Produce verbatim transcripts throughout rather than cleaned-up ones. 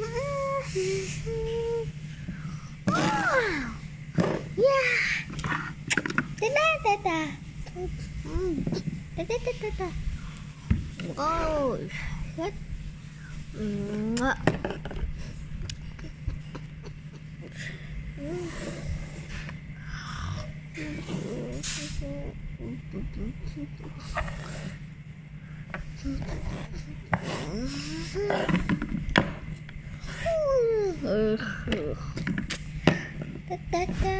Yeah. Da da da da. Da da da da da. Oh, shit. Mwah. Da da da.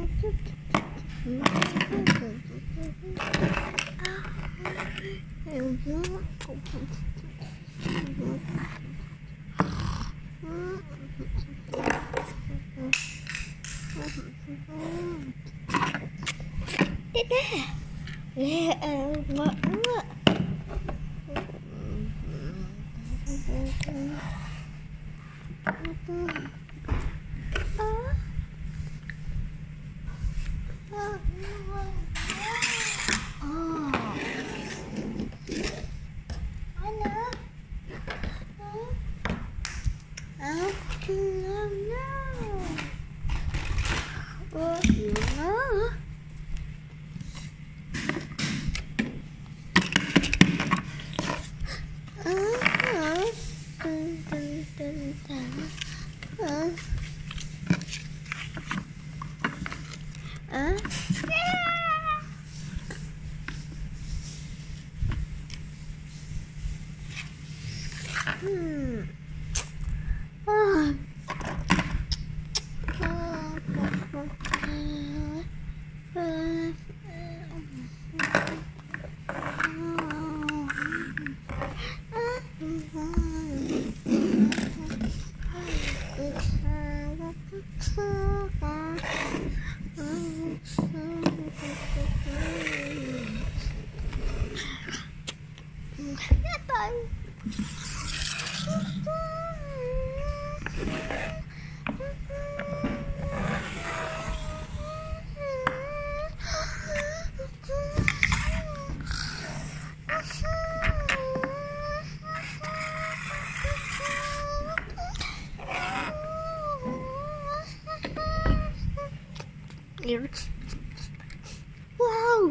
Wow.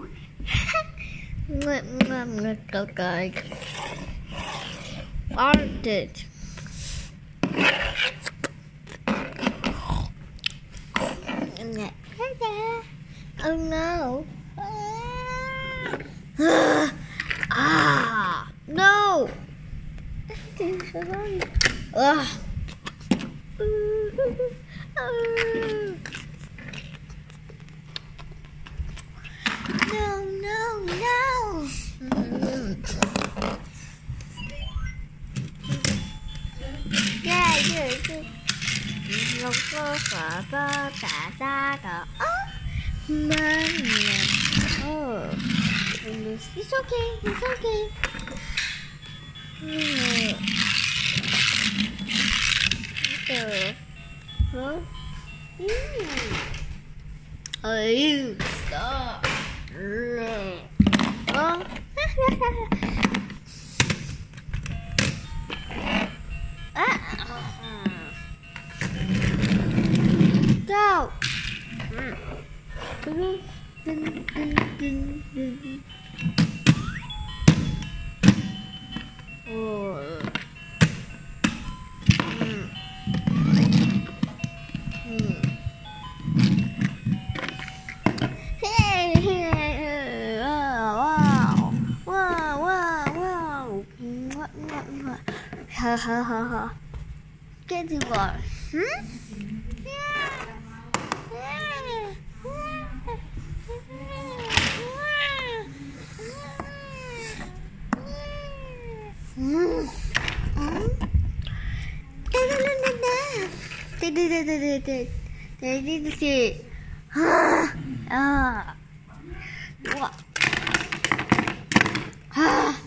Okay. Farted. Oh no. Ah, no. Ah. No, no, no. Yeah, yeah, yeah. Oh, it's okay, it's okay. Huh? Oh, you stop. Oh. Go. Oh. Ha ha ha ha. Get the ball. Hmm? Ah. What? Ah.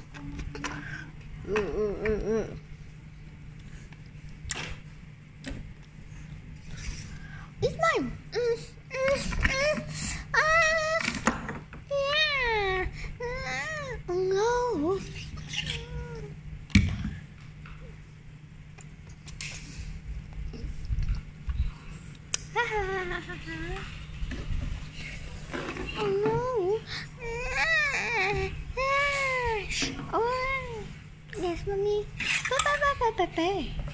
It's mine. Mm, mm, mm. Ah, yeah. Ah, no. Oh no. Oh. Yes, mommy. Bye bye bye bye bye bye.